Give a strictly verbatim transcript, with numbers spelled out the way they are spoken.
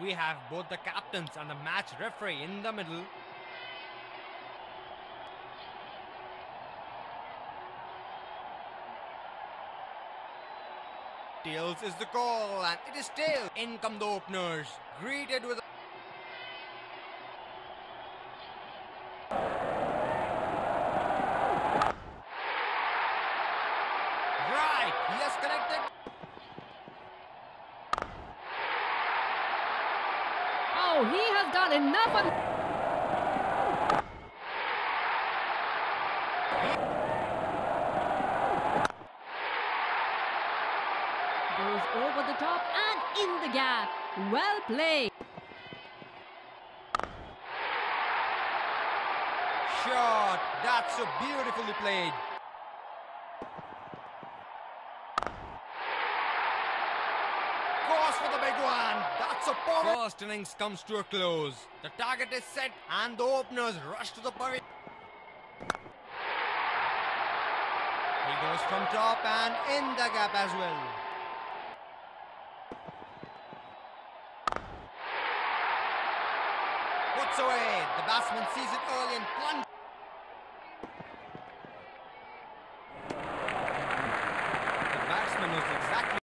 we have both the captains and the match referee in the middle. Tails is the call, and it is tails. In come the openers, greeted with a right, he has connected. Oh, he has got enough of... Goes over the top and in the gap. Well played. Shot, that's so beautifully played. Goes for the big one. That's a power. First innings comes to a close. The target is set and the openers rush to the pavilion. He goes from top and in the gap as well. Puts away. The batsman sees it early and plays.